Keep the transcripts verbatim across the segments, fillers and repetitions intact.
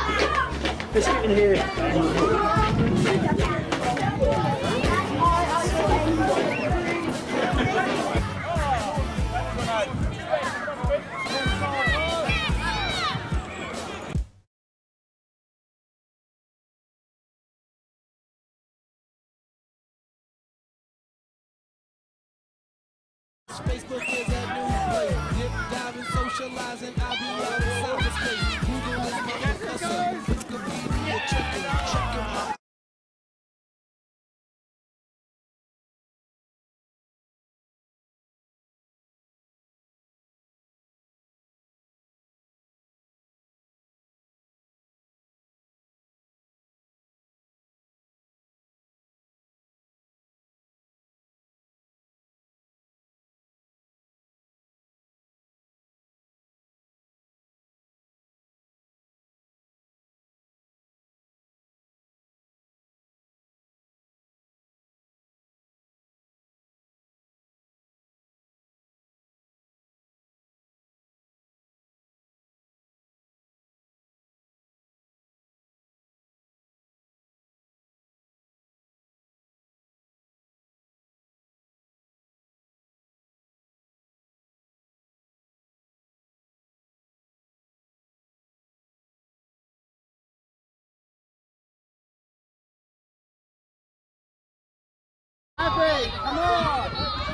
Let's get in here. Facebook is a new place. Dip, diving, socializing, I'll be out in cyberspace. Google is my professor. Wikipedia, check it out, check it out. Abby, come on!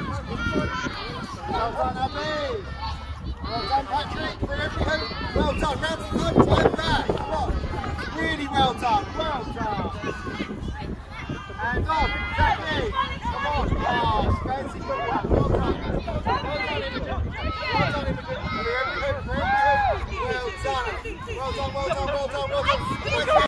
Well done, Abby! Well done, Patrick, for every hoop. Well done, round to the hook, time back. Come on. Really well done, well done. And on, Jackie. Come on. Oh, fancy football. Well done. Well done, Imogen. Well done, Imogen. For every hoop, for every hoop. Well done. Well done, well done, well done, well done.